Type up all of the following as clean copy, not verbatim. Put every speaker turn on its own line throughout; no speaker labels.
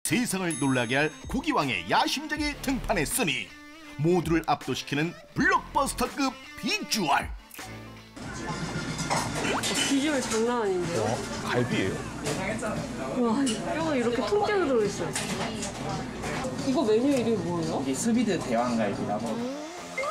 세상을 놀라게 할 고기왕의 야심작이 등판했으니 모두를 압도시키는 블록버스터급 비주얼.
비주얼 장난 아닌데요?
갈비예요?
와, 뼈가 이렇게 통째로 들어있어요. 이거 메뉴 이름이 뭐예요?
이게 스비드 대왕갈비라고.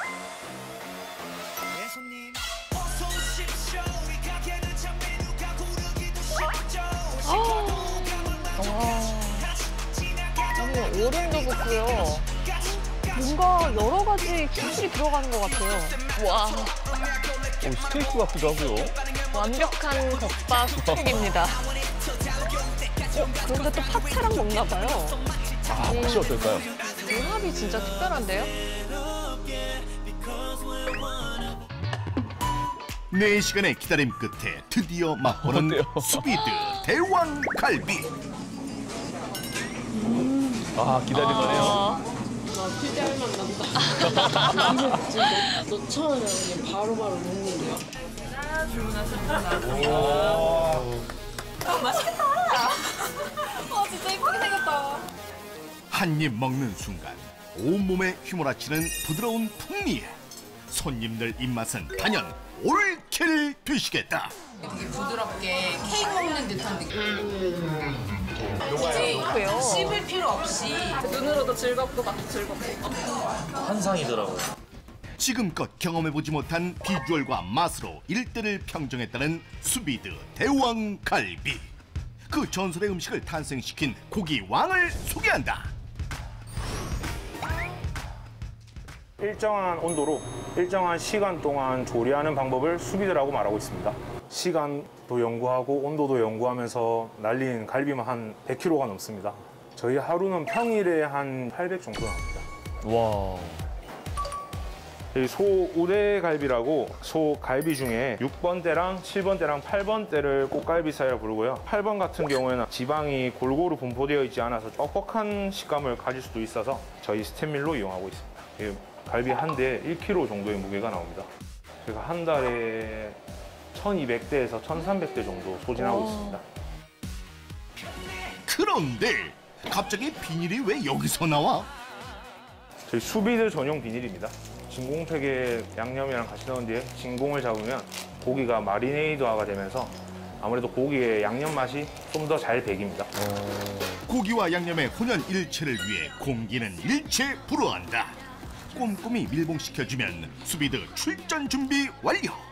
얼음도 붓고요. 뭔가 여러 가지 기술이 들어가는 것 같아요. 와,
스테이크 같기도 하고요.
완벽한 덮밥 스틱입니다. 그런데 또 파채랑 먹나 봐요.
아, 맛이 어떨까요?
궁합이 진짜 특별한데요?
4시간의 기다림 끝에 드디어 맛보는
어때요?
스비드 대왕갈비.
아, 기다릴만해요.
와, TDR 맛 난다. 이거 진짜 넣자마자 그냥 바로바로 먹는데요.
맛있겠다. 진짜 예쁘게 생겼다.
한 입 먹는 순간 온몸에 휘몰아치는 부드러운 풍미에 손님들 입맛은 단연 올킬 되시겠다.
되게 부드럽게 케이크 먹는 듯한 느낌.
왜요?
씹을 필요 없이
눈으로도 즐겁고 맛도 즐겁고.
환상이더라고요.
지금껏 경험해보지 못한 비주얼과 맛으로 일대를 평정했다는 스비드 대왕갈비. 그 전설의 음식을 탄생시킨 고기왕을 소개한다.
일정한 온도로 일정한 시간 동안 조리하는 방법을 수비드라고 말하고 있습니다. 시간도 연구하고 온도도 연구하면서 날린 갈비만 한 100kg가 넘습니다. 저희 하루는 평일에 한 800 정도 나옵니다.
와.
소 우대갈비라고 소 갈비 중에 6번대랑 7번대랑 8번대를 꽃갈비살이라고 부르고요. 8번 같은 경우에는 지방이 골고루 분포되어 있지 않아서 뻑뻑한 식감을 가질 수도 있어서 저희 스텐밀로 이용하고 있습니다. 갈비 한 대에 1kg 정도의 무게가 나옵니다. 제가 한 달에 1200대에서 1300대 정도 소진하고 있습니다.
그런데 갑자기 비닐이 왜 여기서 나와?
저희 수비드 전용 비닐입니다. 진공팩에 양념이랑 같이 넣은 뒤에 진공을 잡으면 고기가 마리네이드화가 되면서 아무래도 고기의 양념 맛이 좀 더 잘 배깁니다.
고기와 양념의 혼연일체를 위해 공기는 일체 불어한다. 꼼꼼히 밀봉시켜주면 수비드 출전 준비 완료.